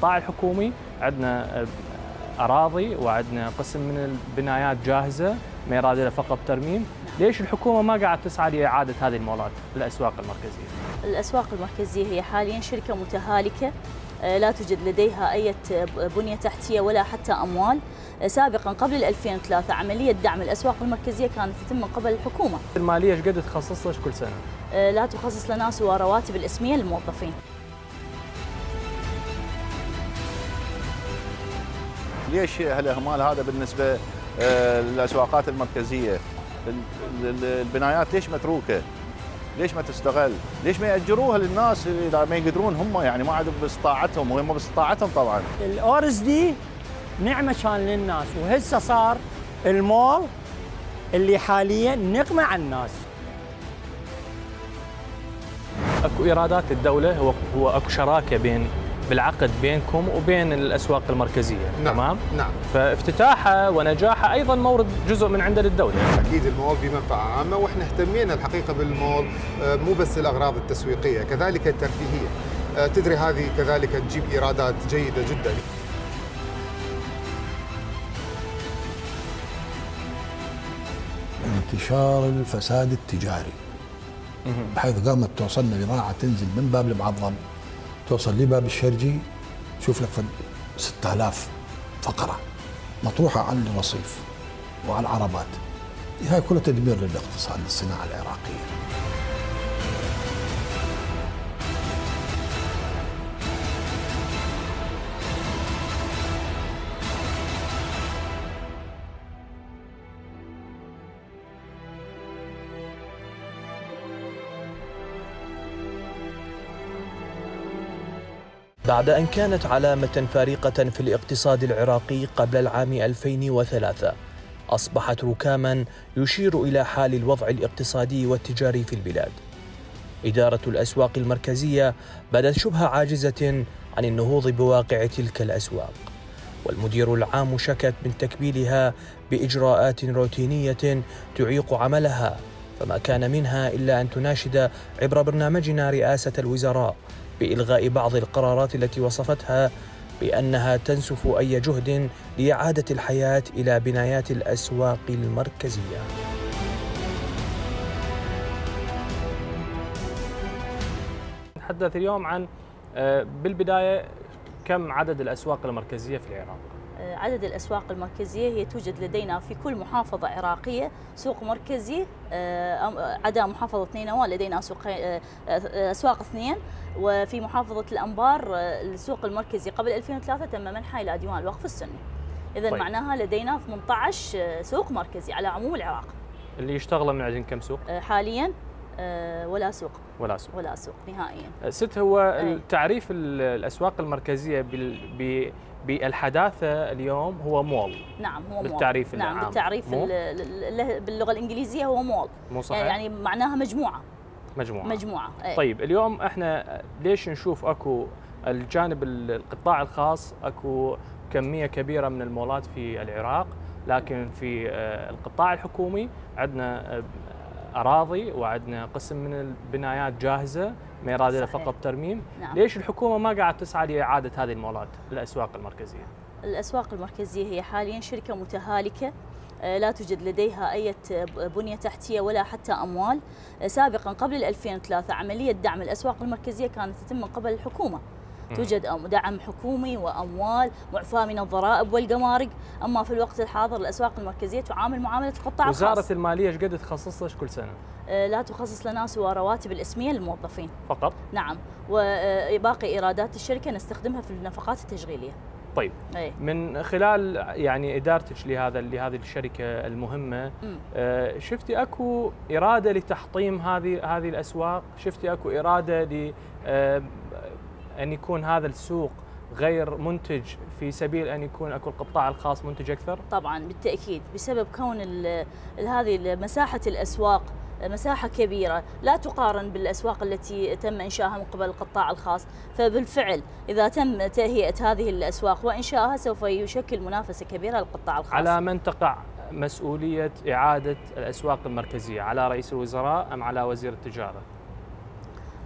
القطاع الحكومي عندنا أراضي وعندنا قسم من البنايات جاهزة ما يراد لها فقط ترميم. ليش الحكومة ما قاعد تسعى لإعادة هذه المولات للأسواق المركزية؟ الأسواق المركزية هي حاليا شركة متهالكة، لا توجد لديها أي بنية تحتية ولا حتى أموال. سابقا قبل 2003 عملية دعم الأسواق المركزية كانت تتم من قبل الحكومة. المالية ايش قد تخصص لك كل سنة؟ لا تخصص لنا سوى رواتب الإسمية للموظفين. ليش هالإهمال هذا بالنسبة للأسواقات المركزية؟ البنايات ليش متروكة؟ ليش ما تستغل؟ ليش ما يأجروها للناس إذا ما يقدرون هم، يعني ما عاد باستطاعتهم، وهم باستطاعتهم طبعا. الأورز دي نعمة كان للناس، وهسه صار المول اللي حاليا نقمة على الناس. اكو ايرادات الدولة، هو اكو شراكة بالعقد بينكم وبين الأسواق المركزية. نعم. تمام؟ نعم. فافتتاحها ونجاحها أيضا مورد جزء من عند الدولة. أكيد المول بمنفعة عامة، وإحنا اهتمينا الحقيقة بالمول مو بس الأغراض التسويقية، كذلك الترفيهية. تدري هذه كذلك تجيب إيرادات جيدة جدا. انتشار الفساد التجاري بحيث قامت توصلنا بضاعة تنزل من باب المعظم توصل لباب الشرجي، شوف لك 6000 فقرة مطروحة على الرصيف وعلى العربات. هاي كلها تدمير للاقتصاد، للصناعة العراقية. بعد أن كانت علامة فارقة في الاقتصاد العراقي قبل العام 2003، أصبحت ركاما يشير إلى حال الوضع الاقتصادي والتجاري في البلاد. إدارة الأسواق المركزية بدت شبه عاجزة عن النهوض بواقع تلك الأسواق، والمدير العام شكت من تكبيلها بإجراءات روتينية تعيق عملها، فما كان منها إلا أن تناشد عبر برنامجنا رئاسة الوزراء بإلغاء بعض القرارات التي وصفتها بأنها تنسف أي جهد لإعادة الحياة إلى بنايات الأسواق المركزية. نتحدث اليوم عن بالبداية كم عدد الأسواق المركزية في العراق؟ عدد الأسواق المركزية هي توجد لدينا في كل محافظة عراقية سوق مركزي، عدا محافظة نينوى لدينا أسواق 2، وفي محافظة الأنبار السوق المركزي قبل 2003 تم منحه إلى ديوان الوقف السني. إذا طيب. معناها لدينا 18 سوق مركزي على عموم العراق. اللي يشتغل من عندنا كم سوق؟ حاليا ولا سوق نهائيا. ست، هو تعريف الأسواق المركزية بالحداثة اليوم هو مول. نعم، هو مول بالتعريف العام. نعم، بالتعريف باللغة الإنجليزية هو مول. مو صحيح؟ يعني معناها مجموعة. طيب اليوم احنا ليش نشوف اكو الجانب القطاع الخاص اكو كمية كبيرة من المولات في العراق، لكن في القطاع الحكومي عندنا أراضي وعندنا قسم من البنايات جاهزة ما يراد لها فقط ترميم. نعم. ليش الحكومة ما قاعد تسعى لإعادة هذه المولات للأسواق المركزية؟ الأسواق المركزية هي حاليا شركة متهالكة، لا توجد لديها أي بنية تحتية ولا حتى أموال. سابقا قبل 2003 عملية دعم الأسواق المركزية كانت تتم من قبل الحكومة. توجد دعم حكومي وأموال معفاة من الضرائب والجمارك. أما في الوقت الحاضر الأسواق المركزية تعامل معاملة القطاع الخاص. وزارة المالية ايش قد تخصص لك كل سنة؟ لا تخصص لنا سوى رواتب الإسمية للموظفين فقط؟ نعم، وباقي إيرادات الشركة نستخدمها في النفقات التشغيلية. طيب من خلال يعني إدارتك لهذه الشركة المهمة، شفتي أكو إرادة لتحطيم هذه الأسواق؟ شفتي أكو إرادة أن يكون هذا السوق غير منتج في سبيل أن يكون أكو القطاع الخاص منتج أكثر؟ طبعا بالتأكيد، بسبب كون هذه مساحة الأسواق مساحة كبيرة لا تقارن بالأسواق التي تم إنشائها من قبل القطاع الخاص. فبالفعل إذا تم تهيئة هذه الأسواق وإنشائها سوف يشكل منافسة كبيرة للقطاع الخاص. على من تقع مسؤولية إعادة الأسواق المركزية؟ على رئيس الوزراء أم على وزير التجارة؟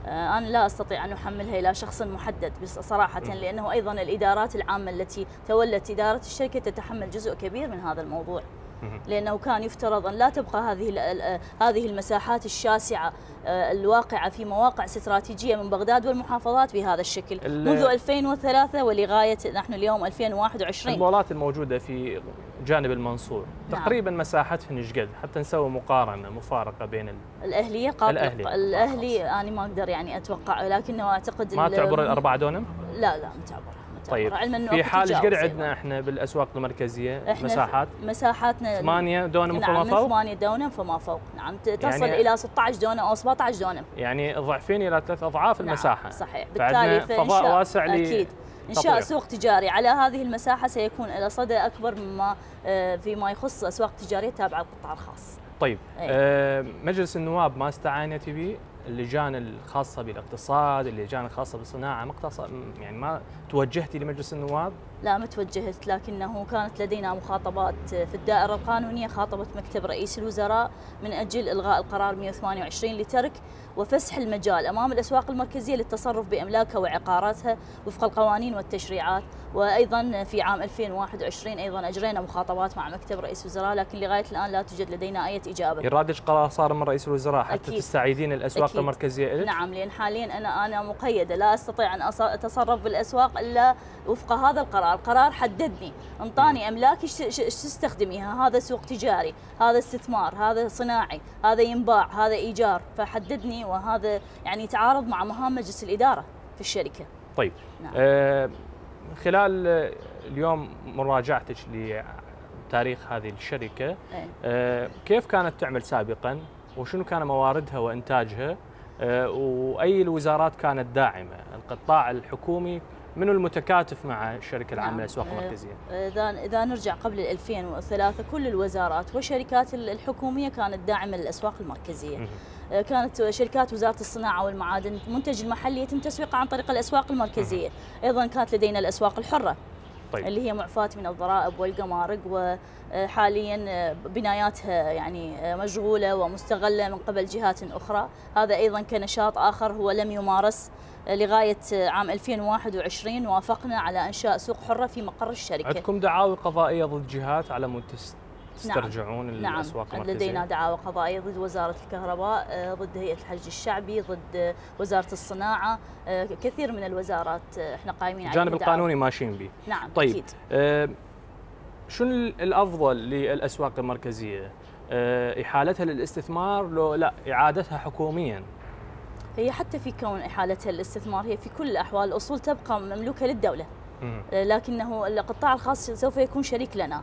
أنا لا أستطيع أن أحملها إلى شخص محدد صراحة، لأنه أيضا الإدارات العامة التي تولت إدارة الشركة تتحمل جزء كبير من هذا الموضوع، لأنه كان يفترض أن لا تبقى هذه المساحات الشاسعة الواقعة في مواقع استراتيجية من بغداد والمحافظات بهذا الشكل منذ 2003 ولغاية نحن اليوم 2021. المولات الموجودة في جانب المنصور تقريبا مساحتهن ايش قد، حتى نسوي مقارنة مفارقة بين الأهلية الأهلي أنا ما أقدر يعني أتوقع، لكنه أعتقد ما تعبر ال4 دونم؟ لا متعبر. طيب في حال ايش قد عندنا احنا بالاسواق المركزيه مساحاتنا 8 دونم فما فوق؟ 8 دونم فما فوق، نعم تصل يعني الى 16 دونم او 17 دونم، يعني ضعفين الى 3 اضعاف المساحه. نعم صحيح، بالتالي فضاء واسع اكيد انشاء سوق تجاري على هذه المساحه سيكون له صدى اكبر مما فيما يخص اسواق تجاريه تابعه للقطاع الخاص. طيب مجلس النواب ما استعانت به اللجان الخاصة بالاقتصاد، اللجان الخاصة بالصناعة، يعني ما توجهتي لمجلس النواب؟ لا ما توجهت، لكنه كانت لدينا مخاطبات في الدائرة القانونية، خاطبت مكتب رئيس الوزراء من أجل إلغاء القرار 128 لترك وفسح المجال أمام الأسواق المركزية للتصرف بأملاكها وعقاراتها وفق القوانين والتشريعات. وأيضا في عام 2021 أيضا أجرينا مخاطبات مع مكتب رئيس الوزراء، لكن لغاية الآن لا توجد لدينا أي إجابة. يرادج قرار صار من رئيس الوزراء حتى أكيد. تستعيدين الأسواق أكيد. المركزية إلك؟ نعم، لأن حاليا أنا مقيدة، لا أستطيع أن أتصرف بالأسواق إلا وفق هذا القرار. القرار حددني، انطاني أملاكي ايش تستخدميها، هذا سوق تجاري، هذا استثمار، هذا صناعي، هذا ينباع، هذا إيجار، فحددني، وهذا يعني يتعارض مع مهام مجلس الإدارة في الشركة. طيب نعم. خلال اليوم مراجعتك لتاريخ هذه الشركة كيف كانت تعمل سابقا وشنو كان مواردها وإنتاجها وأي الوزارات كانت داعمة؟ القطاع الحكومي منو المتكاتف مع الشركة العامة للأسواق المركزية؟ إذا نرجع قبل 2003 كل الوزارات والشركات الحكومية كانت داعمة للأسواق المركزية. كانت شركات وزارة الصناعة والمعادن المنتج المحلي يتم تسويقه عن طريق الأسواق المركزية. أيضا كانت لدينا الأسواق الحرة طيب. اللي هي معفاة من الضرائب والجمارك، وحاليا بناياتها يعني مشغولة ومستغلة من قبل جهات أخرى. هذا أيضا كنشاط آخر هو لم يمارس لغاية عام 2021 وافقنا على إنشاء سوق حرة في مقر الشركة. عندكم دعاوى قضائية ضد جهات على مود تسترجعون الأسواق المركزية؟ نعم، لدينا دعاوى قضائية ضد وزارة الكهرباء، ضد هيئة الحج الشعبي، ضد وزارة الصناعة، كثير من الوزارات احنا قائمين على الجانب القانوني ماشيين به. نعم طيب أكيد. شنو الأفضل للأسواق المركزية؟ إحالتها للاستثمار لو لا إعادتها حكوميا؟ هي حتى في كون إحالتها للاستثمار هي في كل الأحوال الأصول تبقى مملوكة للدولة، لكنه القطاع الخاص سوف يكون شريك لنا.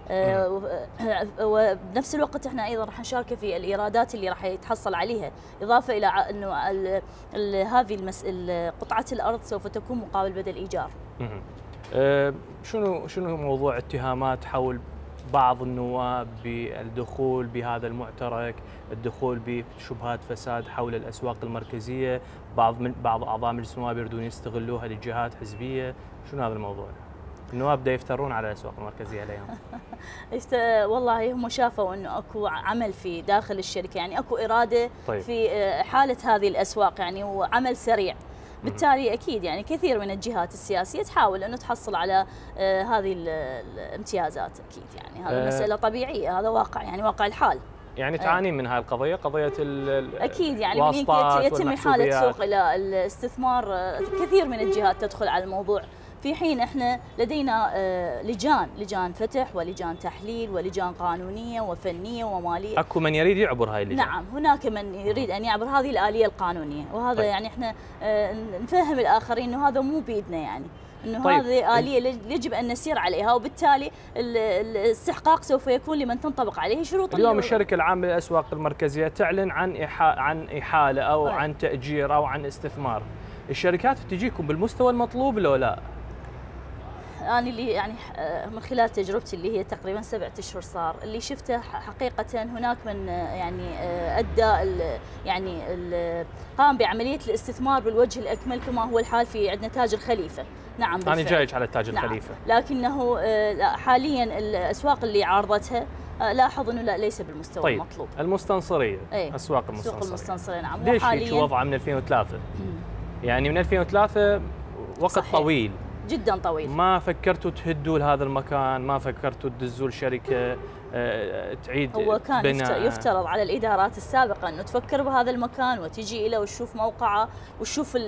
وبنفس الوقت احنا ايضا راح نشارك في الايرادات اللي راح يتحصل عليها، اضافه الى انه هذه قطعه الارض سوف تكون مقابل بدل ايجار. شنو موضوع اتهامات حول بعض النواب بالدخول بهذا المعترك، الدخول بشبهات فساد حول الاسواق المركزيه، بعض اعضاء مجلس النواب يريدون يستغلوها لجهات حزبيه، شنو هذا الموضوع؟ النواب دا يفترون على الاسواق المركزيه الايام. والله هم شافوا انه اكو عمل في داخل الشركه، يعني اكو اراده طيب. في حاله هذه الاسواق يعني وعمل سريع. بالتالي اكيد يعني كثير من الجهات السياسيه تحاول انه تحصل على هذه الامتيازات، اكيد يعني هذه مساله طبيعيه، هذا واقع يعني واقع الحال. يعني تعانين من هاي القضيه، قضيه اكيد يعني من يتم احاله سوق الى الاستثمار كثير من الجهات تدخل على الموضوع، في حين احنا لدينا لجان فتح ولجان تحليل ولجان قانونيه وفنيه وماليه. اكو من يريد يعبر هاي اللجان؟ نعم، هناك من يريد ان يعبر هذه الاليه القانونيه، وهذا طيب. يعني احنا نفهم الاخرين انه هذا مو بيدنا، يعني انه طيب. هذه اليه يجب ان نسير عليها، وبالتالي الاستحقاق سوف يكون لمن تنطبق عليه شروط. اليوم الشركه العامه للاسواق المركزيه تعلن عن احاله او طيب. عن تاجير او عن استثمار، الشركات تجيكم بالمستوى المطلوب لو لا؟ أنا اللي يعني من خلال تجربتي اللي هي تقريبا 7 أشهر صار، اللي شفته حقيقة هناك من يعني أدى يعني قام بعملية الاستثمار بالوجه الأكمل كما هو الحال في عندنا تاج الخليفة. نعم بالفعل. أنا جايك على تاج الخليفة. نعم. لكنه حاليا الأسواق اللي عارضتها لاحظ انه لا، ليس بالمستوى طيب المطلوب. المستنصريه، أي. اسواق سوق المستنصريه، المستنصريه نعم. ليش هيك وضعها من 2003؟ يعني من 2003 وقت صحيح. طويل جدا طويل. ما فكرتوا تهدوا لهذا المكان؟ ما فكرتوا تدزوا الشركه تعيد هو كان بناء؟ يفترض على الادارات السابقه انه تفكر بهذا المكان وتجي له وتشوف موقعه وتشوف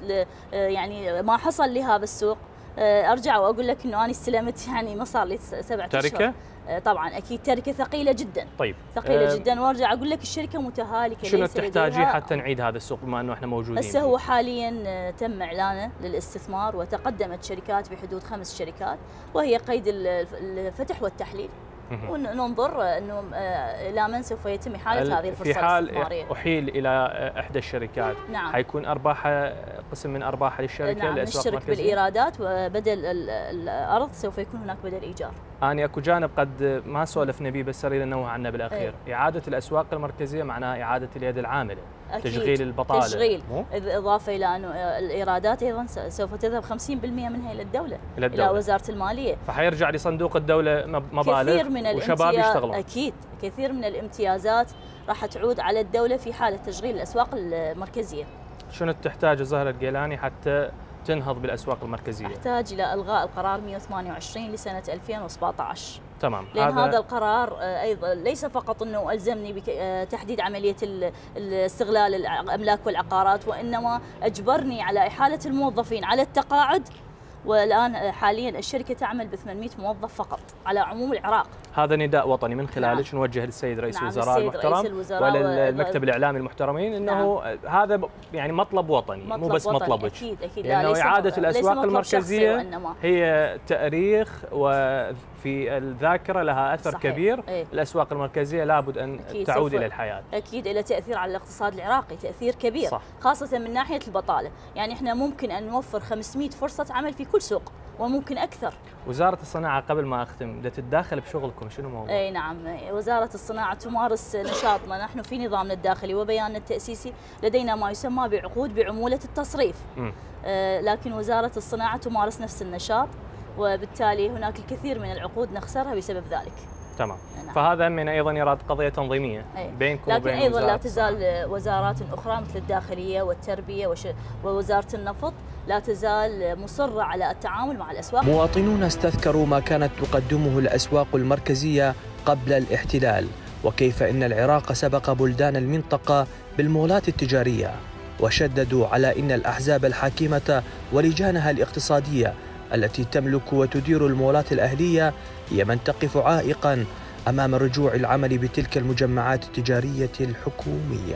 يعني ما حصل لهذا السوق. ارجع واقول لك انه انا استلمت، يعني ما صار لي 7 اشهر. تركه؟ طبعا اكيد تركه ثقيله جدا. طيب ثقيله جدا، وارجع اقول لك الشركه متهالكه. شنو تحتاجيه حتى نعيد هذا السوق بما انه احنا موجودين؟ هسه هو حاليا تم اعلانه للاستثمار، وتقدمت شركات بحدود 5 شركات، وهي قيد الفتح والتحليل، وننظر انه الى من سوف يتم احاله هذه الفرصه الاستثماريه. في حال احيل الى احدى الشركات، نعم، حيكون ارباحها قسم من ارباحها للشركه؟ نعم، نشترك بالايرادات، وبدل الارض سوف يكون هناك بدل ايجار. اني اكو جانب قد ما سولفنا به بس اريد انوه عنه بالاخير، اعاده الاسواق المركزيه معناها اعاده اليد العامله، أكيد. تشغيل البطاله، تشغيل، اضافه الى انه الايرادات ايضا سوف تذهب 50% منها الى الدوله، الى وزاره الماليه، فحيرجع لصندوق الدوله مبالغ كثير من وشباب يشتغلون. اكيد كثير من الامتيازات راح تعود على الدوله في حاله تشغيل الاسواق المركزيه. شنو تحتاج زهرة الجيلاني حتى تنهض بالاسواق المركزيه؟ احتاج الى الغاء القرار 128 لسنه 2017. تمام. لأن هذا القرار أيضا ليس فقط أنه ألزمني بتحديد عملية الاستغلال الأملاك والعقارات، وإنما أجبرني على إحالة الموظفين على التقاعد، والآن حاليا الشركة تعمل ب 800 موظف فقط على عموم العراق. هذا نداء وطني من خلالك نوجه للسيد رئيس الوزراء المحترم وللمكتب الإعلامي المحترمين انه هذا يعني مطلب وطني، مو بس مطلبك. اكيد لانه اعاده الاسواق المركزيه هي تاريخ وفي الذاكره لها اثر صحيح. كبير. الاسواق المركزيه لابد ان تعود الى الحياه. اكيد لها تاثير على الاقتصاد العراقي، تاثير كبير صح. خاصه من ناحيه البطاله، يعني احنا ممكن ان نوفر 500 فرصه عمل في كل سوق وممكن اكثر. وزاره الصناعه قبل ما اختم بدها تتداخل بشغلكم، شنو موضوع؟ اي نعم، وزاره الصناعه تمارس نشاطنا، نحن في نظامنا الداخلي وبياننا التاسيسي لدينا ما يسمى بعقود بعموله التصريف. لكن وزاره الصناعه تمارس نفس النشاط، وبالتالي هناك الكثير من العقود نخسرها بسبب ذلك. تمام. نعم. فهذا من ايضا يراد قضيه تنظيميه بينكم لكن وبين ايضا لا تزال وزارات اخرى مثل الداخليه والتربيه ووزاره النفط لا تزال مصره على التعامل مع الاسواق. مواطنون استذكروا ما كانت تقدمه الاسواق المركزيه قبل الاحتلال، وكيف ان العراق سبق بلدان المنطقه بالمولات التجاريه، وشددوا على ان الاحزاب الحاكمه ولجانها الاقتصاديه التي تملك وتدير المولات الأهلية هي من تقف عائقاً أمام رجوع العمل بتلك المجمعات التجارية الحكومية.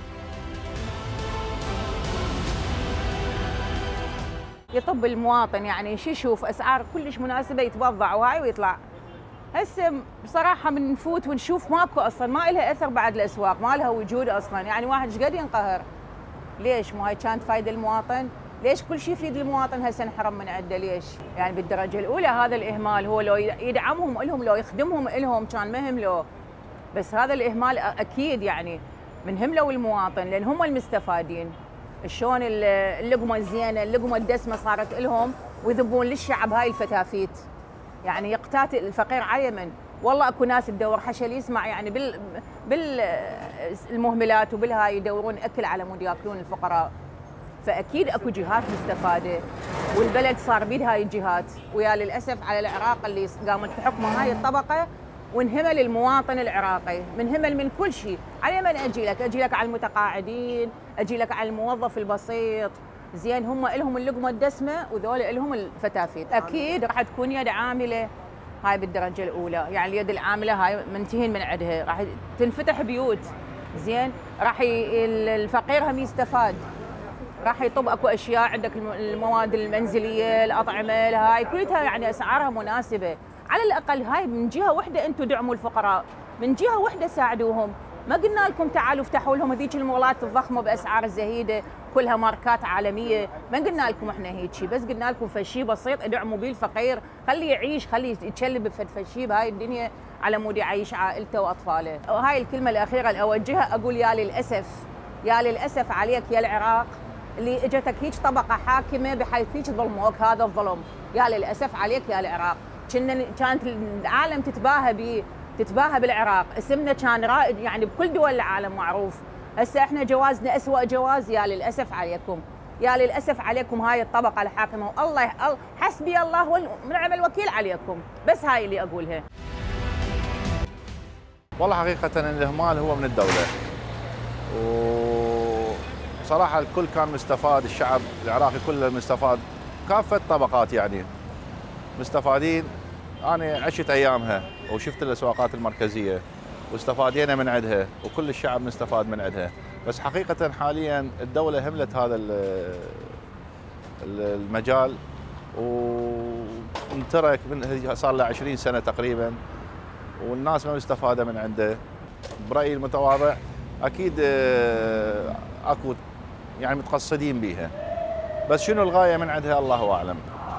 يطب المواطن يعني شو يشوف أسعار كلش مناسبة يتوضع وهاي ويطلع. هسه بصراحة من نفوت ونشوف ماكو أصلاً، ما لها أثر بعد الأسواق، ما لها وجود أصلاً، يعني واحد ايش قد ينقهر. ليش؟ مو هاي كانت فايدة المواطن؟ ليش كل شيء يفيد المواطن هسه نحرم من عنده؟ ليش؟ يعني بالدرجه الاولى هذا الاهمال، هو لو يدعمهم لهم، لو يخدمهم لهم كان مهم له، بس هذا الاهمال اكيد يعني من هم لو المواطن، لان هم المستفادين. شلون اللقمه الزينه، اللقمه الدسمه صارت لهم ويذبون للشعب هاي الفتافيت، يعني يقتات الفقير على يمن. والله اكو ناس تدور حشل يسمع يعني بالمهملات وبالهاي يدورون اكل على مود ياكلون الفقراء. فاكيد اكو جهات مستفاده، والبلد صار بيد هاي الجهات، ويا للاسف على العراق اللي قامت بحكم هاي الطبقه وانهمل المواطن العراقي، منهمل من كل شيء. على من اجي لك على المتقاعدين، اجي لك على الموظف البسيط، زين هم لهم اللقمه الدسمه وذول لهم الفتافيت. اكيد راح تكون يد عامله هاي بالدرجه الاولى، يعني اليد العامله هاي منتهين من عندها، راح تنفتح بيوت، زين راح الفقير هم يستفاد، راح يطب اكو اشياء عندك المواد المنزليه، الاطعمه، هاي كلها يعني اسعارها مناسبه. على الاقل هاي من جهه واحده انتم دعموا الفقراء، من جهه واحده ساعدوهم. ما قلنا لكم تعالوا افتحوا لهم هذيك المولات الضخمه باسعار زهيده كلها ماركات عالميه، ما قلنا لكم احنا هيك شيء، بس قلنا لكم فشي بسيط ادعموا به الفقير، خليه يعيش، خليه يتشلب بفشي بهاي الدنيا على مود يعيش عائلته واطفاله. وهاي الكلمه الاخيره اللي اوجهها، اقول يا للاسف، يا للاسف عليك يا العراق اللي اجتك هيك طبقه حاكمه بحيث هيك ظلموك هذا الظلم، يا للاسف عليك يا العراق. كانت العالم تتباهى تتباهى بالعراق، اسمنا كان رائد يعني بكل دول العالم معروف. هسه احنا جوازنا أسوأ جواز. يا للاسف عليكم، يا للاسف عليكم هاي الطبقه الحاكمه، والله حسبي الله ونعم الوكيل عليكم. بس هاي اللي اقولها. والله حقيقه الاهمال هو من الدوله، وصراحه الكل كان مستفاد، الشعب العراقي كله مستفاد، كافه الطبقات يعني مستفادين. انا عشت ايامها وشفت الاسواقات المركزيه واستفادينا من عندها، وكل الشعب مستفاد من عندها. بس حقيقة حاليا الدولة هملت هذا المجال وانترك من صار له 20 سنة تقريبا، والناس ما مستفادة من عنده. برأيي المتواضع أكيد أكو يعني متقصدين بيها، بس شنو الغاية من عندها الله أعلم.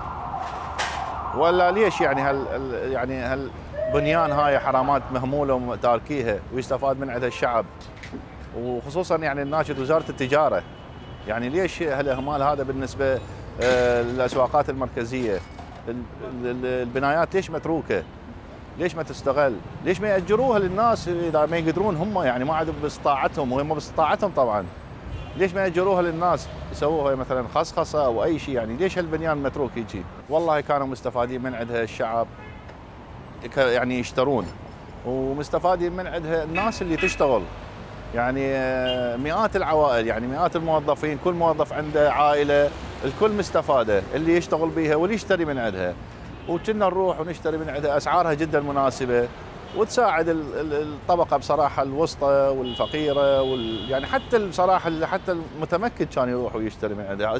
ولا ليش يعني هالبنيان هاي حرامات مهمولة وتاركيها ويستفاد من عندها الشعب، وخصوصا يعني الناشط وزارة التجارة. يعني ليش هالاهمال هذا بالنسبة للأسواقات المركزية؟ البنايات ليش متروكة؟ ليش ما تستغل؟ ليش ما يأجروها للناس إذا ما يقدرون هم، يعني ما عاد باستطاعتهم، وهم باستطاعتهم طبعا. ليش ما يأجروها للناس يسووها مثلا خصخصة أو أي شيء؟ يعني ليش هالبنيان متروك هيجي؟ والله كانوا مستفادين من عندها الشعب، يعني يشترون، ومستفادين من عندها الناس اللي تشتغل. يعني مئات العوائل، يعني مئات الموظفين، كل موظف عنده عائلة، الكل مستفادة، اللي يشتغل بيها واللي يشتري من عندها. وكنا نروح ونشتري من عندها، أسعارها جدا مناسبة وتساعد الطبقة بصراحة الوسطى والفقيرة يعني حتى بصراحة حتى المتمكن كان يروح ويشتري من عندها.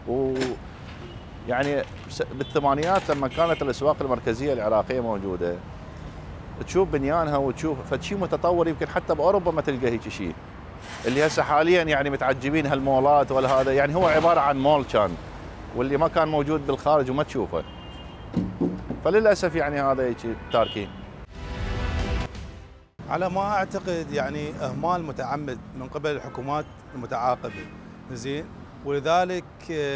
يعني بالثمانينات لما كانت الأسواق المركزية العراقية موجودة، تشوف بنيانها وتشوف فشي متطور، يمكن حتى باوروبا ما تلقى هيك شيء. اللي هسه حاليا يعني متعجبين هالمولات ولا هذا، يعني هو عباره عن مول كان، واللي ما كان موجود بالخارج وما تشوفه. فللاسف يعني هذا هيك تاركين. على ما اعتقد يعني اهمال متعمد من قبل الحكومات المتعاقبه، زين، ولذلك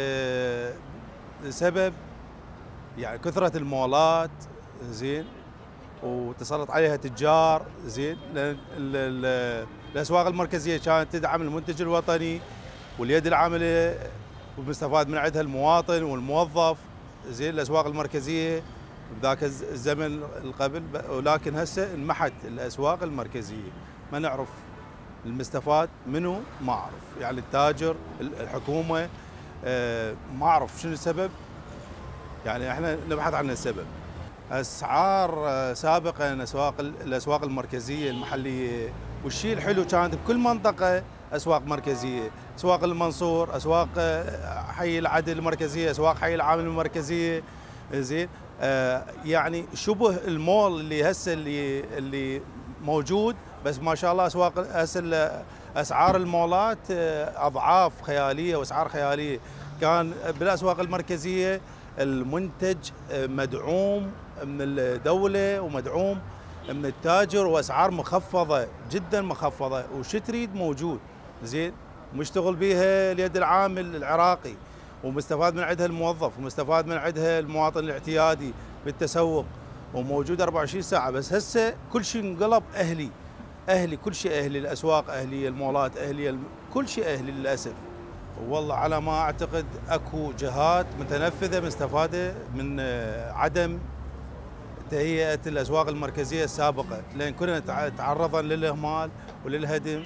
سبب يعني كثره المولات، زين، وتسلط عليها تجار، زين. الاسواق المركزيه كانت تدعم المنتج الوطني واليد العامله، ومستفاد من عندها المواطن والموظف، زين. الاسواق المركزيه بذاك الزمن القبل، ولكن هسه انمحت الاسواق المركزيه، ما نعرف المستفاد منو، ما اعرف، يعني التاجر، الحكومه، ما اعرف شنو السبب، يعني احنا نبحث عن السبب. اسعار سابقا الاسواق المركزيه المحليه، والشيء الحلو كانت بكل منطقه اسواق مركزيه، اسواق المنصور، اسواق حي العدل المركزيه، اسواق حي العامل المركزيه، زين. يعني شبه المول اللي هسه اللي موجود، بس ما شاء الله اسواق هسه اسعار المولات اضعاف خياليه واسعار خياليه. كان بالاسواق المركزيه المنتج مدعوم من الدولة ومدعوم من التاجر، واسعار مخفضة جدا مخفضة، وش تريد موجود، زين، مشتغل بيها اليد العامل العراقي، ومستفاد من عندها الموظف، ومستفاد من عندها المواطن الاعتيادي بالتسوق، وموجود 24 ساعة. بس هسه كل شيء انقلب اهلي، كل شيء اهلي، الاسواق اهلية، المولات اهلية، كل شيء اهلي للاسف. والله على ما اعتقد اكو جهات متنفذه مستفاده من عدم تهيئه الاسواق المركزيه السابقه، لان كنا تعرضا للاهمال وللهدم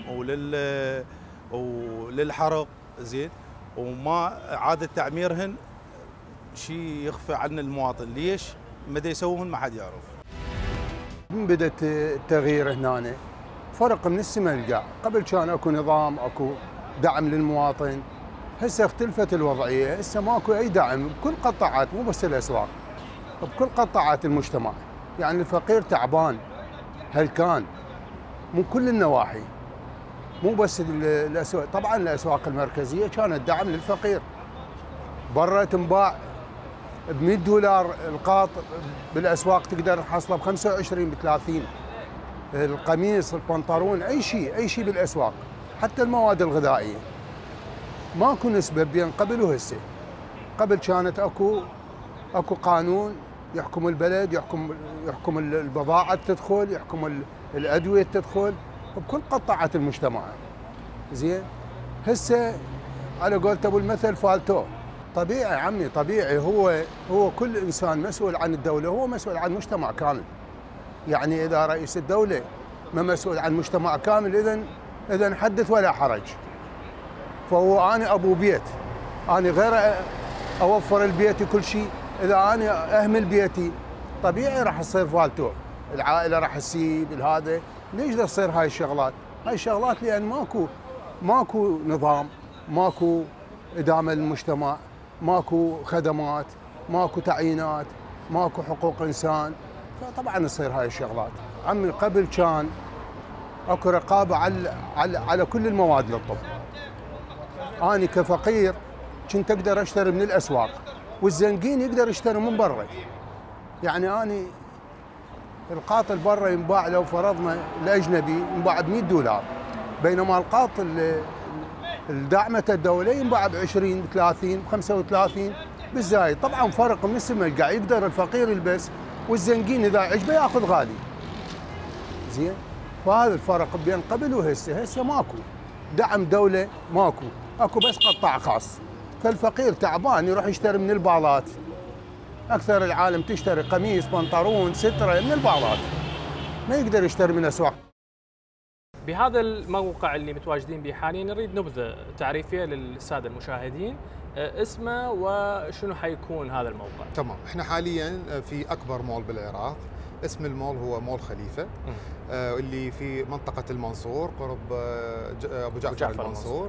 وللحرق، زين، وما عاد تعميرهن شيء يخفى عن المواطن. ليش؟ مدى يسووهن ما حد يعرف. من بدأت التغيير هنا فرق من السماء للقاع. قبل كان اكو نظام، اكو دعم للمواطن، هسه اختلفت الوضعيه، هسه ماكو اي دعم بكل قطاعات، مو بس الاسواق، بكل قطاعات المجتمع. يعني الفقير تعبان هلكان من كل النواحي، مو بس الاسواق. طبعا الاسواق المركزيه كانت دعم للفقير، برا تنباع ب 100 دولار القاط، بالاسواق تقدر تحصله ب 25 ب 30. القميص، البنطلون، اي شيء بالاسواق، حتى المواد الغذائيه. ماكو نسبه بين قبل وهسه. قبل كانت اكو قانون يحكم البلد، يحكم البضاعة تدخل، يحكم الأدوية تدخل بكل قطاعات المجتمع. زين هسه على قولة ابو المثل فالتو. طبيعي عمي، طبيعي. هو كل انسان مسؤول عن الدوله، هو مسؤول عن مجتمع كامل. يعني اذا رئيس الدوله ما مسؤول عن مجتمع كامل اذا حدث ولا حرج. فهو انا ابو بيت، انا غير اوفر لبيتي كل شيء، اذا انا اهمل بيتي طبيعي راح تصير فالتو، العائله راح تسيب هذا. ليش دا تصير هاي الشغلات؟ هاي الشغلات لان ماكو نظام، ماكو إدامة للمجتمع، ماكو خدمات، ماكو تعيينات، ماكو حقوق إنسان، فطبعا تصير هاي الشغلات. عمي قبل كان اكو رقابة على كل المواد للطب. أنا كفقير كنت أقدر أشتري من الأسواق، والزنقين يقدر يشتري من برا. يعني أنا القاط برا ينباع لو فرضنا الأجنبي ينباع ب$100، بينما القاط الدعمة الدولة ينباع ب20 ب30 ب35 بالزايد. طبعا فرق من السما القاع، يقدر الفقير يلبس والزنقين اذا عجبه ياخذ غالي. زين، فهذا الفرق بين قبل وهسه ماكو دعم دولة، اكو بس قطاع خاص. فالفقير تعبان يروح يشتري من البالات. اكثر العالم تشتري قميص بنطلون سترة من البالات، ما يقدر يشتري من اسواق. بهذا الموقع اللي متواجدين به حاليا نريد نبذة تعريفية للسادة المشاهدين، اسمه وشنو حيكون هذا الموقع. تمام، احنا حاليا في اكبر مول بالعراق. اسم المول هو مول خليفة، اللي في منطقة المنصور قرب ابو جعفر المنصور.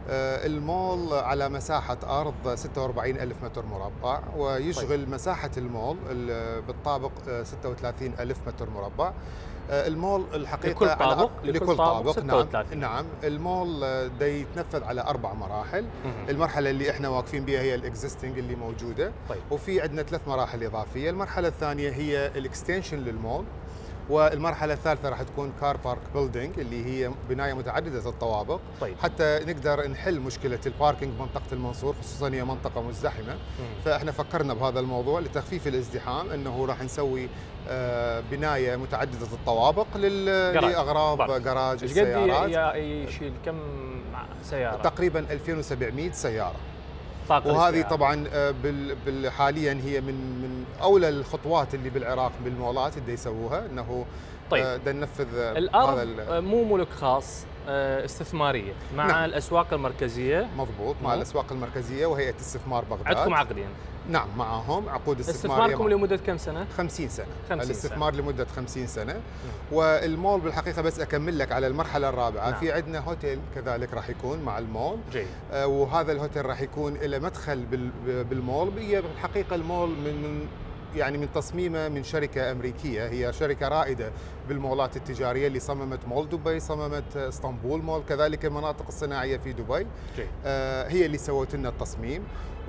المول على مساحة أرض 46,000 متر مربع، ويشغل مساحة المول بالطابق 36,000 متر مربع. المول الحقيقة لكل طابق نعم. المول دا يتنفذ على 4 مراحل. المرحلة اللي احنا واقفين بها هي الاكزيستنج اللي موجودة. وفي عندنا 3 مراحل إضافية. المرحلة الثانية هي الاكستنشن للمول، والمرحلة الثالثة راح تكون كار بارك بيلدينج اللي هي بناية متعددة الطوابق. حتى نقدر نحل مشكلة الباركينج بمنطقة المنصور، خصوصا هي منطقة مزدحمة. فاحنا فكرنا بهذا الموضوع لتخفيف الازدحام، انه راح نسوي بناية متعددة الطوابق لأغراض جراج السيارات. يشيل كم سيارة؟ تقريبا 2700 سيارة. وهذه طبعا حاليا هي من اولى الخطوات اللي بالعراق بالمولات اللي يسووها، انه دا ننفذ الارض مو ملك خاص، استثماريه مع نعم. الاسواق المركزيه. مضبوط، مع الاسواق المركزيه وهيئه استثمار بغداد. عندكم عقدين؟ نعم، معهم عقود استثماريه. استثماركم لمده كم سنه؟ 50 سنه. الاستثمار لمده 50 سنه. والمول بالحقيقه بس اكمل لك على المرحله الرابعه. في عندنا هوتيل كذلك راح يكون مع المول. جيد. وهذا الهوتيل راح يكون له مدخل بالمول. هي بالحقيقه المول من تصميمه من شركه امريكيه، هي شركه رائده بالمولات التجاريه اللي صممت مول دبي، صممت اسطنبول مول، كذلك المناطق الصناعيه في دبي. هي اللي سوت لنا التصميم.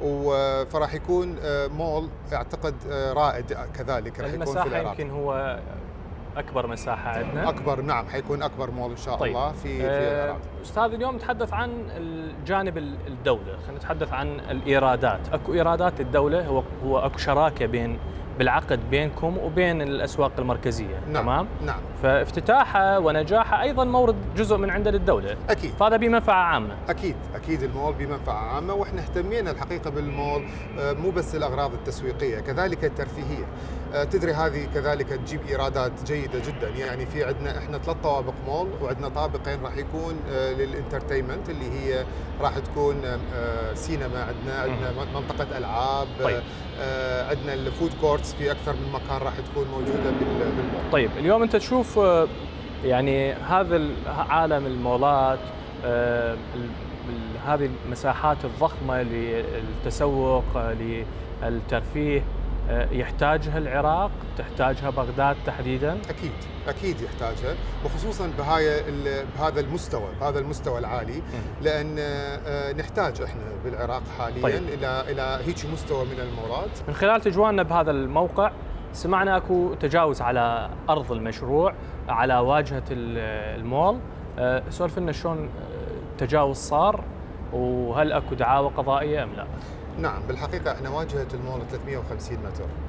فراح يكون مول اعتقد رائد كذلك راح يكون في العراق. يمكن هو اكبر مساحه عندنا. اكبر، نعم، حيكون اكبر مول ان شاء الله في العراق. استاذ، اليوم نتحدث عن الجانب الدوله، خلينا نتحدث عن الايرادات. اكو ايرادات الدوله، هو اكو شراكه بالعقد بينكم وبين الاسواق المركزيه. نعم. تمام؟ نعم. فافتتاحها ونجاحها ايضا مورد جزء من عند الدوله. اكيد. فهذا بمنفعه عامه. اكيد المول بمنفعه عامه، واحنا اهتمينا الحقيقه بالمول مو بس الاغراض التسويقيه، كذلك الترفيهيه. تدري هذه كذلك تجيب ايرادات جيده جدا. يعني في عندنا احنا 3 طوابق مول، وعندنا طابقين راح يكون للانترتينمنت اللي هي راح تكون سينما، عندنا منطقه العاب. عندنا الفود كورتس في اكثر من مكان راح تكون موجوده بالمول. طيب، اليوم انت تشوف يعني هذا عالم المولات، هذه المساحات الضخمه للتسوق للترفيه، يحتاجها العراق، تحتاجها بغداد تحديدا؟ اكيد يحتاجها، وخصوصا بهذا المستوى العالي، لان نحتاج احنا بالعراق حاليا الى هيك مستوى من المولات. من خلال تجوالنا بهذا الموقع سمعنا اكو تجاوز على ارض المشروع، على واجهه المول. سولف لنا شلون التجاوز صار، وهل اكو دعاوى قضائيه ام لا؟ نعم، بالحقيقة احنا واجهة المول 350 متر،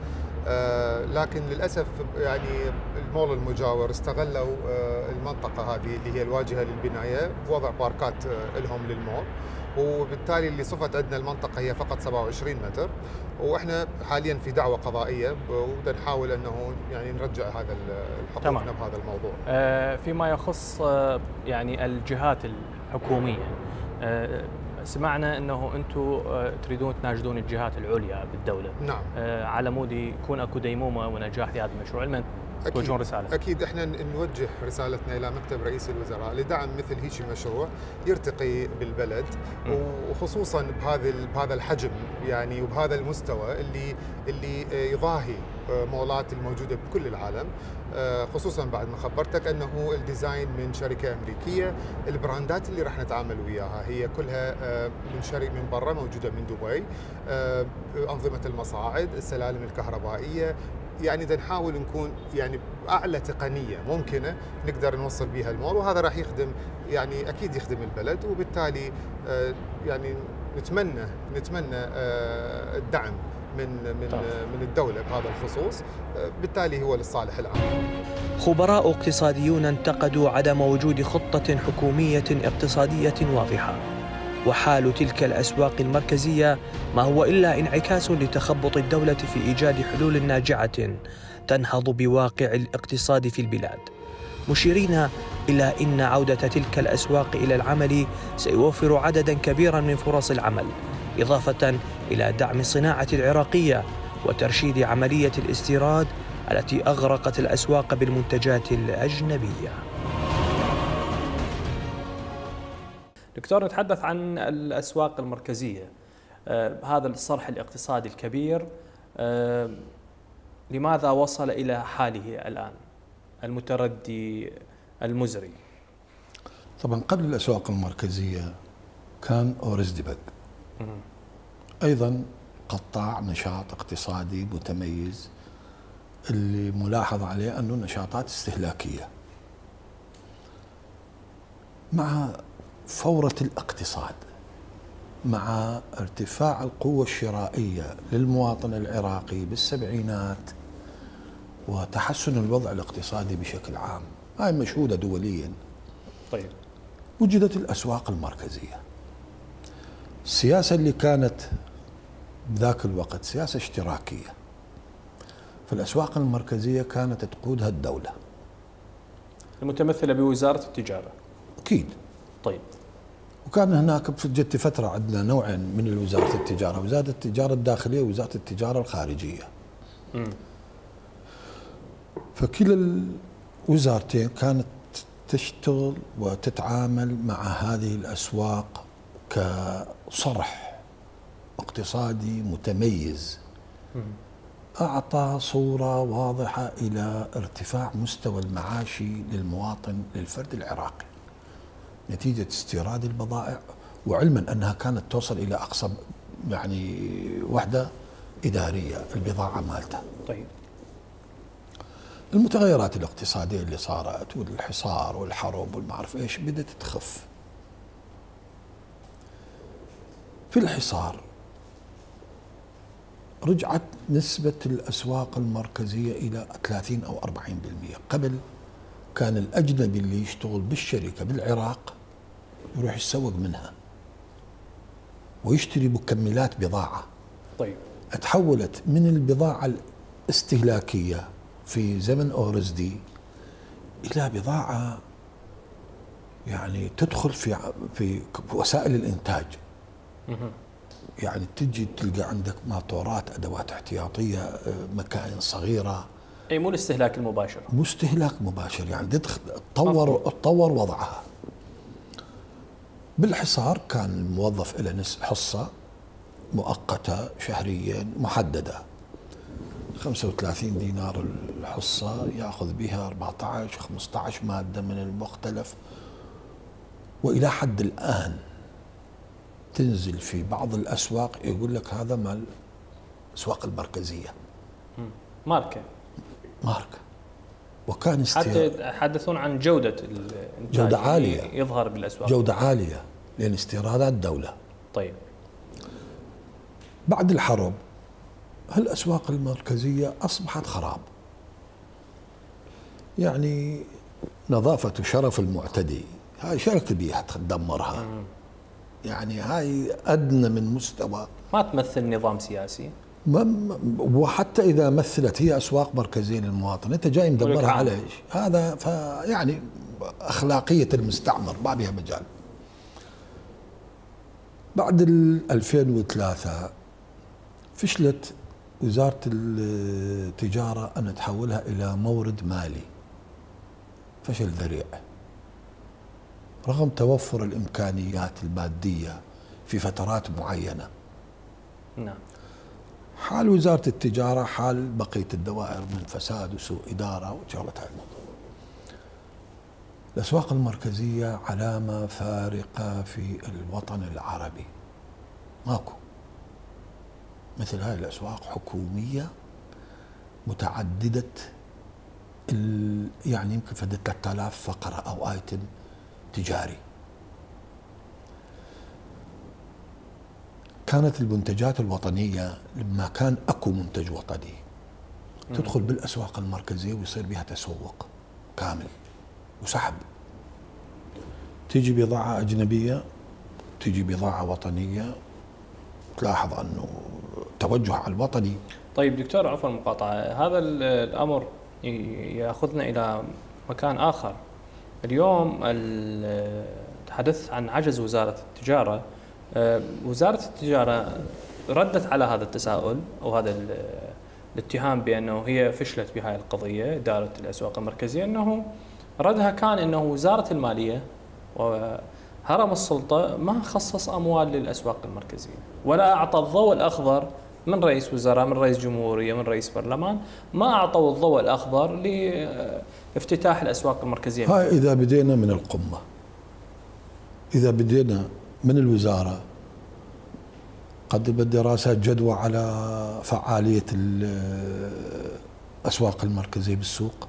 لكن للاسف يعني المول المجاور استغلوا المنطقه هذه اللي هي الواجهه للبنايه بوضع باركات لهم للمول، وبالتالي اللي صفت عندنا المنطقه هي فقط 27 متر، واحنا حاليا في دعوه قضائيه وبدنا نحاول انه يعني نرجع هذا حقوقنا بهذا الموضوع. فيما يخص يعني الجهات الحكوميه، سمعنا انه انتم تريدون تناشدون الجهات العليا بالدوله. نعم. على مود يكون اكو ديمومه ونجاح لهذا المشروع، لمن توجهون رساله؟ اكيد احنا نوجه رسالتنا الى مكتب رئيس الوزراء لدعم مثل هيك مشروع يرتقي بالبلد، وخصوصا بهذا الحجم يعني وبهذا المستوى اللي يضاهي مولات الموجوده بكل العالم، خصوصا بعد ما خبرتك انه الديزاين من شركه امريكيه. البراندات اللي راح نتعامل وياها هي كلها من برا، موجوده من دبي. انظمه المصاعد، السلالم الكهربائيه، يعني بدنا نحاول نكون يعني اعلى تقنيه ممكنه نقدر نوصل بها المول، وهذا راح يخدم يعني اكيد يخدم البلد، وبالتالي يعني نتمنى الدعم من الدوله بهذا الخصوص، بالتالي هو للصالح العام. خبراء اقتصاديون انتقدوا عدم وجود خطة حكومية اقتصادية واضحة، وحال تلك الأسواق المركزية ما هو إلا انعكاس لتخبط الدولة في إيجاد حلول ناجعة تنهض بواقع الاقتصاد في البلاد، مشيرين إلى أن عودة تلك الأسواق إلى العمل سيوفر عددا كبيرا من فرص العمل، إضافة إلى دعم الصناعة العراقية وترشيد عملية الاستيراد التي أغرقت الأسواق بالمنتجات الأجنبية. دكتور، نتحدث عن الأسواق المركزية، هذا الصرح الاقتصادي الكبير لماذا وصل إلى حاله الآن المتردي المزري؟ طبعا قبل الأسواق المركزية كان أورزدبق، أيضا قطاع نشاط اقتصادي متميز اللي ملاحظ عليه أنه نشاطات استهلاكية. مع فورة الاقتصاد، مع ارتفاع القوة الشرائية للمواطن العراقي بالسبعينات وتحسن الوضع الاقتصادي بشكل عام، هاي مشهودة دوليا. طيب، وجدت الأسواق المركزية. السياسة اللي كانت بذاك الوقت سياسة اشتراكية، فالأسواق المركزية كانت تقودها الدولة المتمثلة بوزارة التجارة. أكيد. طيب. وكان هناك جت فترة عندنا نوعين من وزارة التجارة، وزارة التجارة الداخلية ووزارة التجارة الخارجية. فكلا الوزارتين كانت تشتغل وتتعامل مع هذه الأسواق كصرح اقتصادي متميز، أعطى صورة واضحة إلى ارتفاع مستوى المعاشي للمواطن للفرد العراقي نتيجة استيراد البضائع، وعلما أنها كانت توصل إلى أقصى يعني وحدة إدارية البضاعة مالتها. طيب. المتغيرات الاقتصادية اللي صارت والحصار والحرب والمعرف إيش بدأت تخف. في الحصار رجعت نسبة الأسواق المركزية إلى 30 أو 40%. قبل كان الأجنبي اللي يشتغل بالشركة بالعراق يروح يسوق منها ويشتري مكملات بضاعة. طيب. تحولت من البضاعة الاستهلاكية في زمن أورزدي إلى بضاعة يعني تدخل في وسائل الإنتاج. يعني تجي تلقى عندك ماطورات، أدوات احتياطية، مكائن صغيرة. أي مو الاستهلاك المباشر. مو استهلاك مباشر، يعني تطور وضعها. بالحصار كان الموظف له حصة مؤقتة شهريا محددة، 35 دينار الحصة، يأخذ بها 14 15 مادة من المختلف. وإلى حد الآن تنزل في بعض الأسواق يقول لك هذا مال الأسواق المركزية، ماركة. وكان حتى يتحدثون عن جودة الإنتاج، جودة عالية يظهر بالأسواق، جودة عالية لأن استيرادات دولة. طيب. بعد الحرب هالأسواق المركزية أصبحت خراب. يعني نظافة وشرف المعتدي هاي شركة بيها تدمرها. يعني هاي أدنى من مستوى، ما تمثل نظام سياسي. وحتى إذا مثلت هي أسواق مركزية للمواطن، أنت جاي مدبرها على إيش؟ هذا فيعني أخلاقية المستعمر ما بها مجال. بعد 2003 فشلت وزارة التجارة أن تحولها إلى مورد مالي، فشل ذريع رغم توفر الإمكانيات المادية في فترات معينة. نعم. حال وزارة التجارة حال بقية الدوائر من فساد وسوء إدارة وشغلة هاي الموضوع. الأسواق المركزية علامة فارقة في الوطن العربي، ماكو مثل هاي الأسواق حكومية متعددة يعني يمكن فد 3000 فقرة أو آيتم تجاري. كانت المنتجات الوطنية لما كان أكو منتج وطني تدخل بالأسواق المركزية ويصير بها تسوق كامل وسحب. تيجي بضاعة أجنبية، تيجي بضاعة وطنية، تلاحظ أنه توجه على الوطني. طيب دكتور، عفوا المقاطعة، هذا الأمر يأخذنا إلى مكان آخر. اليوم تحدث عن عجز وزارة التجارة. وزارة التجارة ردت على هذا التساؤل أو هذا الاتهام بأنه هي فشلت بهذه القضية إدارة الأسواق المركزية، أنه ردها كان أنه وزارة المالية وهرم السلطة ما خصص أموال للأسواق المركزية ولا أعطى الضوء الأخضر من رئيس وزراء، من رئيس جمهورية، من رئيس برلمان، ما أعطوا الضوء الأخضر لافتتاح الأسواق المركزية. هاي إذا بدينا من القمة، إذا بدينا من الوزارة قدمت دراسات جدوى على فعالية الأسواق المركزية بالسوق،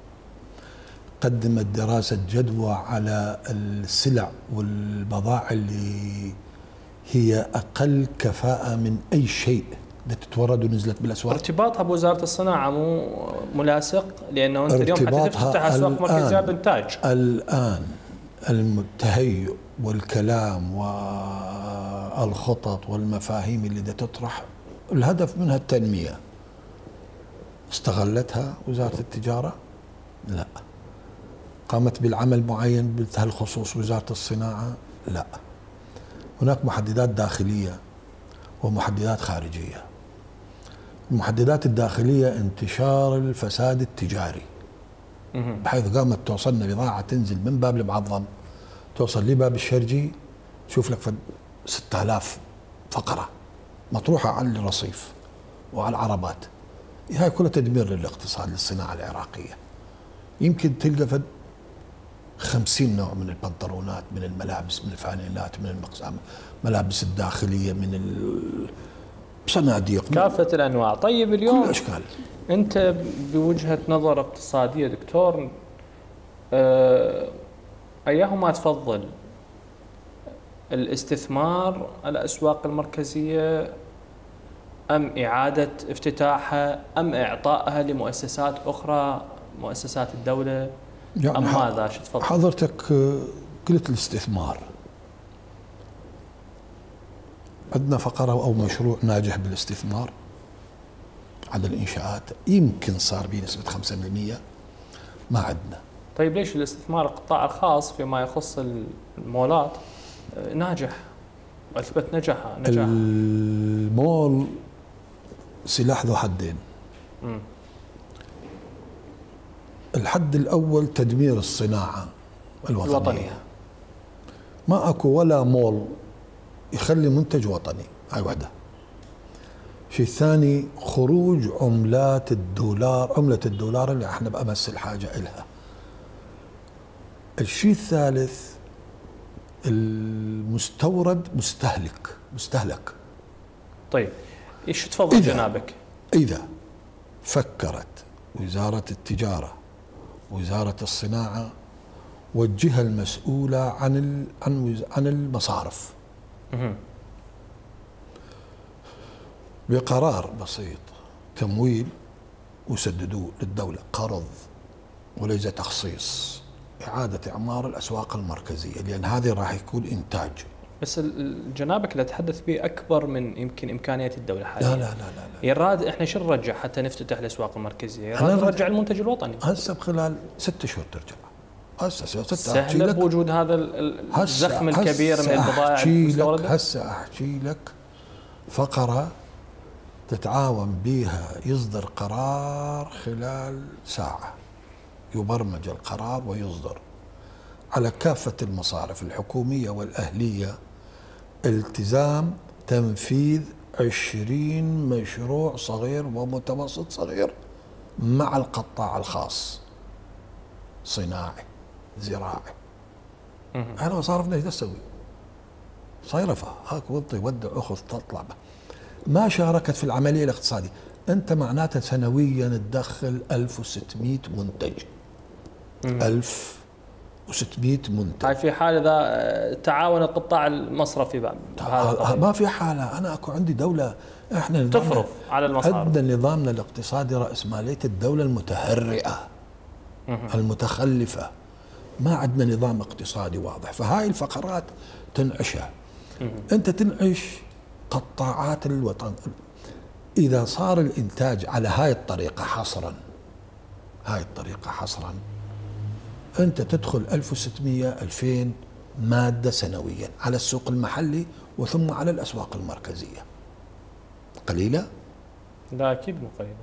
قدمت دراسة جدوى على السلع والبضائع اللي هي أقل كفاءة من أي شيء تتورد ونزلت بالأسواق. ارتباطها بوزارة الصناعة مو ملاصق، لأنه أنت اليوم حتفتح أسواق مركزية بإنتاج. الآن التهيؤ والكلام والخطط والمفاهيم اللي تطرح الهدف منها التنمية، استغلتها وزارة التجارة؟ لا. قامت بالعمل معين بهالخصوص وزارة الصناعة؟ لا. هناك محددات داخلية ومحددات خارجية. المحددات الداخلية انتشار الفساد التجاري، بحيث قامت توصلنا بضاعة تنزل من باب المعظم توصل لباب الشرجي، تشوف لك 6000 فقرة مطروحة على الرصيف وعلى العربات. هاي كلها تدمير للاقتصاد للصناعة العراقية. يمكن تلقى 50 نوع من البنطلونات، من الملابس، من الفانيلات، من الملابس الداخلية، من الصناديق، كافة الأنواع. طيب اليوم كل الأشكال. أنت بوجهة نظر اقتصادية دكتور، أيهما تفضل؟ الاستثمار الأسواق المركزية أم إعادة افتتاحها أم إعطائها لمؤسسات أخرى، مؤسسات الدولة، يعني أم ماذا؟ شو تفضل؟ حضرتك قلت الاستثمار. عندنا فقرة أو مشروع ناجح بالاستثمار على الإنشاءات، يمكن صار بنسبة 5%، ما عندنا. طيب ليش الاستثمار القطاع الخاص فيما يخص المولات ناجح واثبت نجاحها؟ المول سلاح ذو حدين. الحد الأول تدمير الصناعة الوطنية. ما أكو ولا مول يخلي منتج وطني، هاي وحدة. شيء ثاني خروج عملات الدولار، عملة الدولار اللي احنا بأمس الحاجة إلها. الشيء الثالث المستورد مستهلك. طيب ايش تفضل جنابك؟ إذا فكرت وزارة التجارة وزارة الصناعة والجهة المسؤولة عن المصارف بقرار بسيط تمويل وسددوه للدولة قرض وليس تخصيص، إعادة إعمار الأسواق المركزية، لأن هذه راح يكون إنتاج. بس جنابك اللي تحدث به أكبر من يمكن إمكانيات الدولة حاليا. لا لا لا لا, يراد إحنا شو نرجع حتى نفتتح الأسواق المركزية؟ يراد نرجع المنتج الوطني. هسه بخلال 6 شهور ترجع. هسه سهل بوجود هذا الزخم الكبير من البضائع المستوردة. هسه أحكي لك فقرة تتعاون بها، يصدر قرار خلال ساعة، يبرمج القرار ويصدر على كافة المصارف الحكومية والأهلية التزام تنفيذ 20 مشروع صغير ومتوسط صغير مع القطاع الخاص، صناعي زراعي. احنا مصارفنا ايش تسوي؟ صيرفة هاك وطي ودع اخذ تطلع ما شاركت في العملية الاقتصادية. انت معناته سنويا تدخل 1600 منتج. 1600 منتج. هاي في حال اذا تعاون القطاع المصرفي ما في حالة. انا اكو عندي دولة احنا تفرض على المصارف. عندنا نظامنا الاقتصادي رأسمالية الدولة المتهرئة المتخلفة، ما عندنا نظام اقتصادي واضح. فهاي الفقرات تنعشها. انت تنعش قطاعات الوطن. اذا صار الانتاج على هاي الطريقة حصرا، انت تدخل 1600 2000 مادة سنويا على السوق المحلي وثم على الاسواق المركزية. قليلة؟ لا اكيد مو قليلة.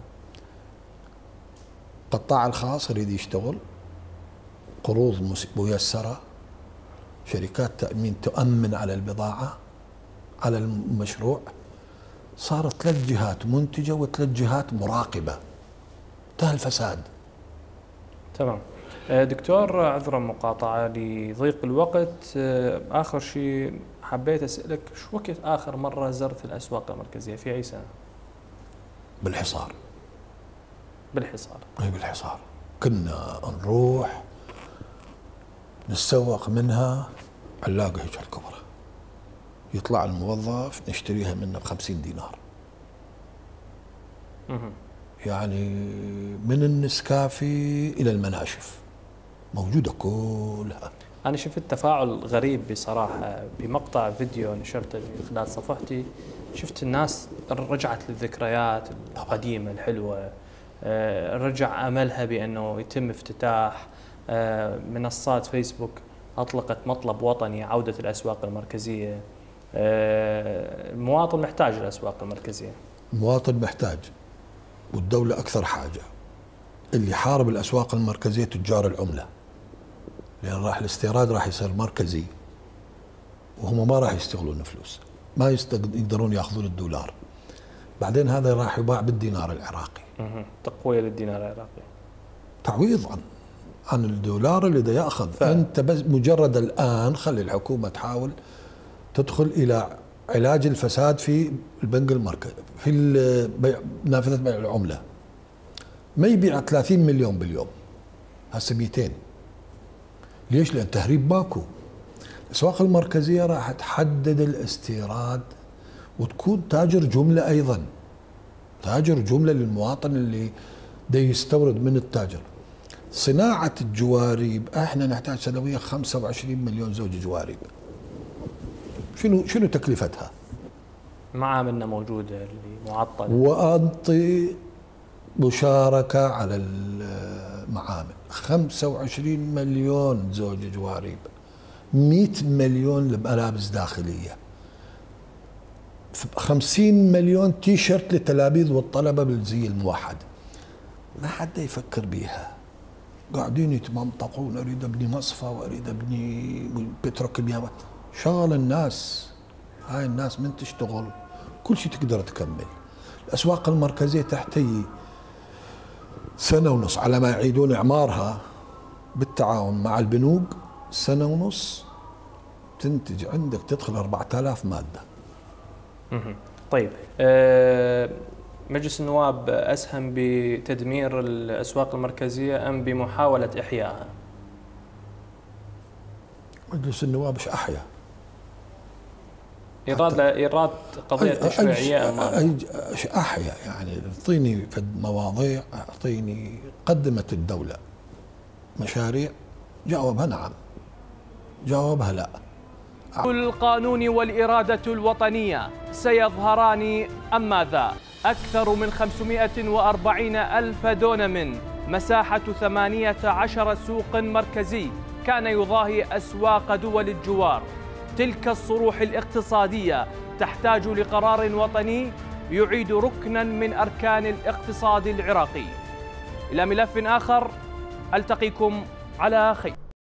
القطاع الخاص يريد يشتغل، قروض ميسرة، شركات تأمين تؤمن على البضاعة على المشروع. صارت 3 جهات منتجة و3 جهات مراقبة. انتهى الفساد. تمام. دكتور عذرا مقاطعة لضيق الوقت، آخر شيء حبيت أسألك شو وقت آخر مرة زرت الأسواق المركزية في أي سنة؟ بالحصار. أي بالحصار. كنا نروح نتسوق منها علاقة هيك الكبرى، يطلع الموظف نشتريها منه ب50 دينار. يعني من النسكافي إلى المناشف موجودة كلها. أنا شفت تفاعل غريب بصراحة بمقطع فيديو نشرته خلال صفحتي. شفت الناس رجعت للذكريات القديمة الحلوة، رجع أملها بأنه يتم افتتاح منصات فيسبوك أطلقت مطلب وطني عودة الأسواق المركزية. المواطن محتاج الأسواق المركزية. المواطن محتاج، والدولة أكثر حاجة. اللي حارب الأسواق المركزية تجار العملة، لأن راح الاستيراد راح يصير مركزي وهم ما راح يشتغلون فلوس، ما يقدرون يأخذون الدولار. بعدين هذا راح يباع بالدينار العراقي. تقوية للدينار العراقي، تعويض عن الدولار اللي دا يأخذ. أنت بس مجرد الآن خلي الحكومة تحاول تدخل إلى علاج الفساد في البنك المركزي، في نافذة بيع العملة. ما يبيع 30 مليون باليوم، هسه 200. ليش؟ لأن تهريب ماكو. الأسواق المركزية راح تحدد الاستيراد وتكون تاجر جملة أيضا، تاجر جملة للمواطن اللي دا يستورد من التاجر. صناعة الجواريب احنا نحتاج سنويا 25 مليون زوج جواريب. شنو تكلفتها؟ معاملنا موجودة اللي معطلة، وأنطي مشاركة على المعامل. 25 مليون زوج جواريب، 100 مليون لملابس داخلية، 50 مليون تيشرت للتلاميذ والطلبة بالزي الموحد. ما حد يفكر بيها. قاعدين يتمنطقون اريد ابني مصفى واريد ابني بتروكيماويات. شغل الناس، هاي الناس من تشتغل كل شيء تقدر تكمل. الاسواق المركزيه تحتوي 1.5 سنة على ما يعيدون اعمارها بالتعاون مع البنوك. 1.5 سنة تنتج عندك تدخل 4000 ماده. طيب مجلس النواب أسهم بتدمير الأسواق المركزية أم بمحاولة إحيائها؟ مجلس النواب ايش أحيا؟ إيراد قضية التشريعية أحيا يعني اعطيني في مواضيع، اعطيني قدمت الدولة مشاريع جاوبها نعم، جاوبها لا. القانون والإرادة الوطنية سيظهران أم ماذا؟ أكثر من 540 ألف دونم، مساحة 18 سوق مركزي كان يضاهي أسواق دول الجوار. تلك الصروح الاقتصادية تحتاج لقرار وطني يعيد ركنا من أركان الاقتصاد العراقي. إلى ملف آخر ألتقيكم على خير.